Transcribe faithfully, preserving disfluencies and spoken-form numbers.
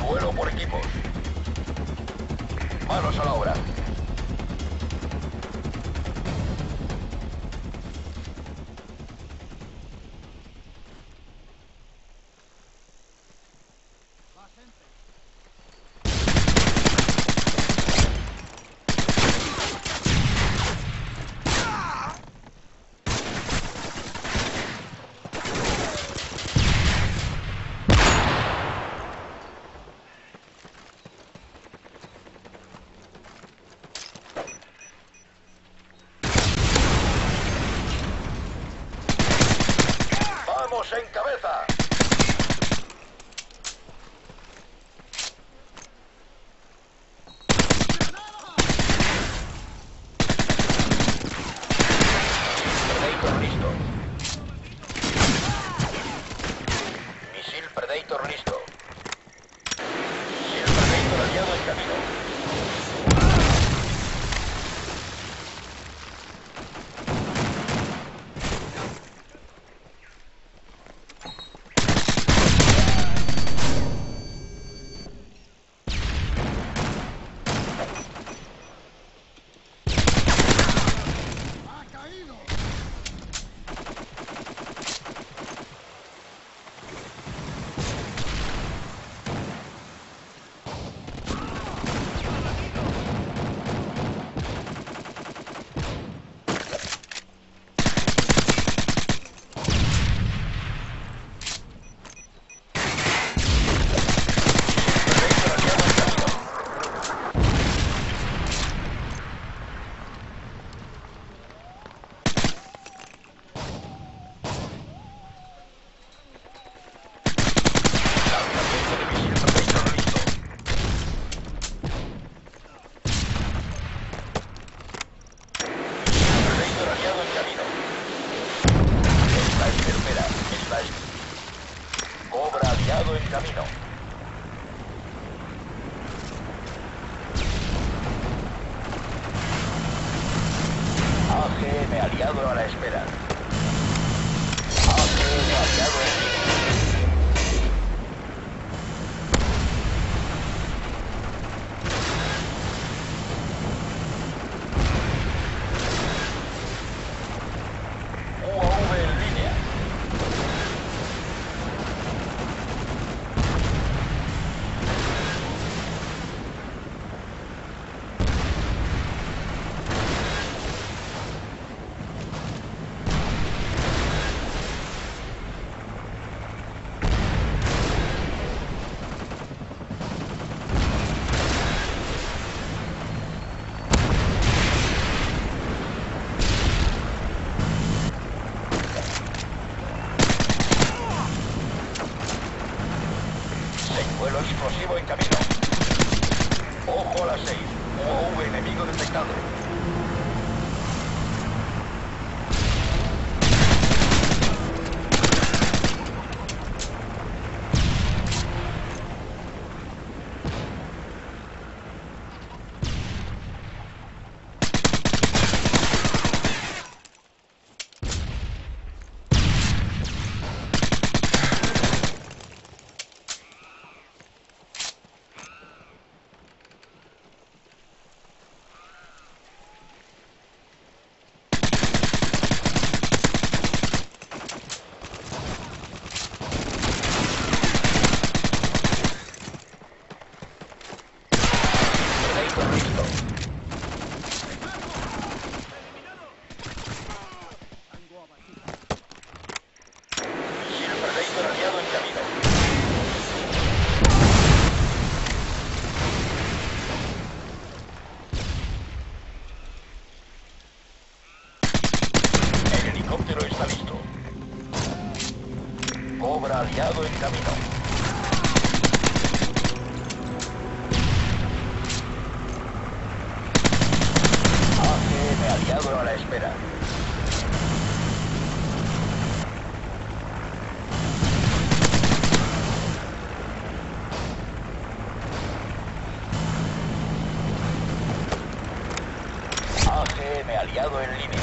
Duelo por equipos. Manos a la obra. ¡Vamos en cabeza! Predator listo. Misil Predator listo. Misil Predator aliado en camino. Aliado en camino. A G M aliado a la espera. A G M aliado en camino. U A V en línea. Vuelo explosivo en camino. Ojo a las seis. U A V enemigo detectado. Aliado en camino. A G M aliado a la espera. A G M aliado en línea.